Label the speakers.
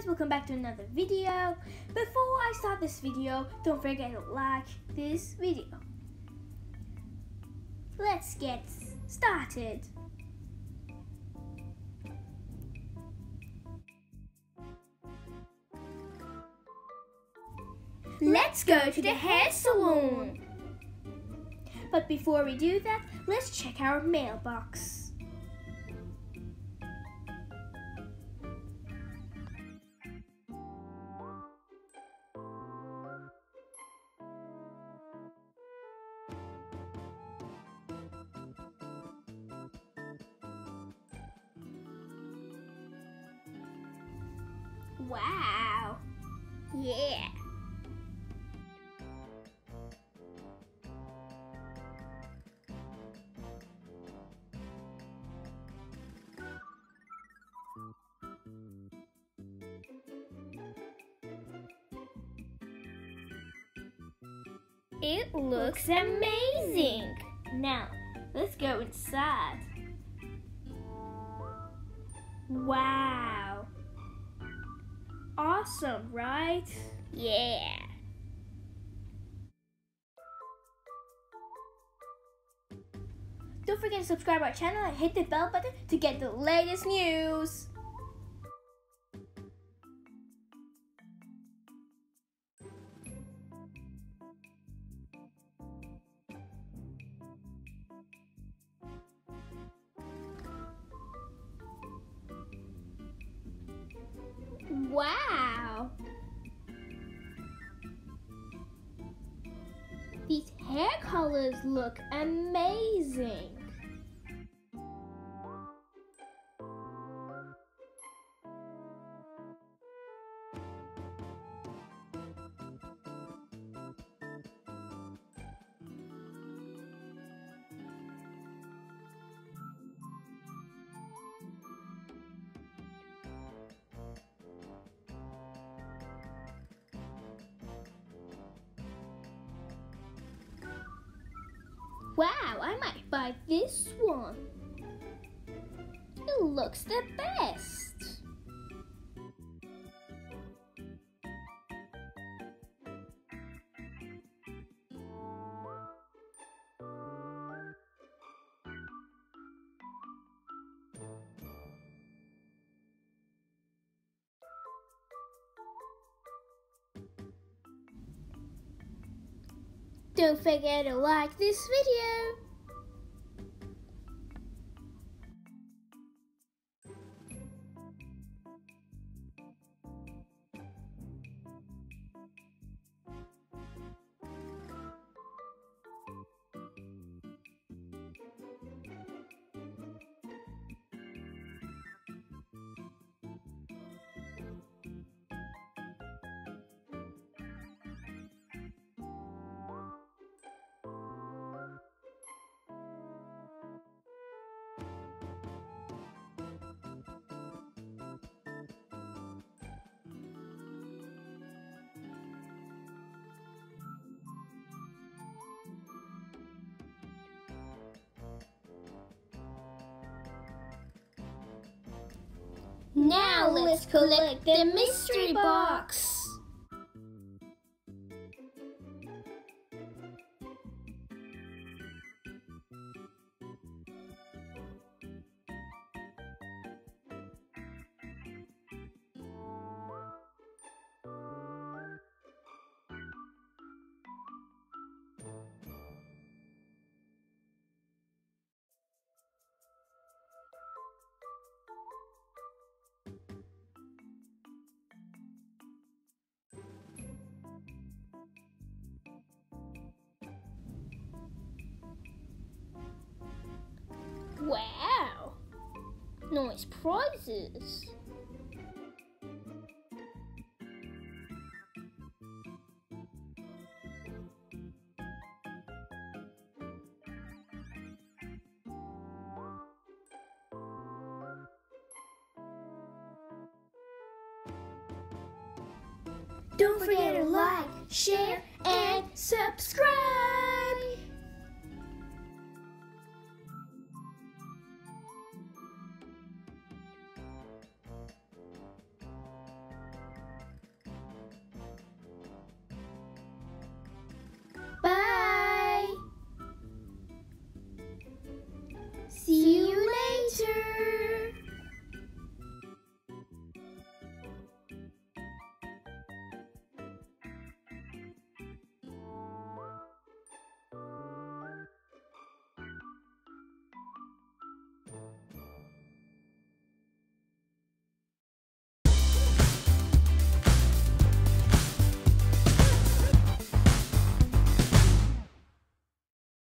Speaker 1: welcome back to another video. Before I start this video, don't forget to like this video. Let's get started. Let's go to the hair salon. But before we do that, let's check our mailbox. Wow! Yeah! It looks amazing! Now, let's go inside. Wow! Awesome, right? Yeah! Don't forget to subscribe our channel and hit the bell button to get the latest news! Wow! These hair colors look amazing! Wow, I might buy this one. It looks the best. Don't forget to like this video. Now let's collect the mystery box. Wow! Nice prizes! Don't forget to like, share, and subscribe!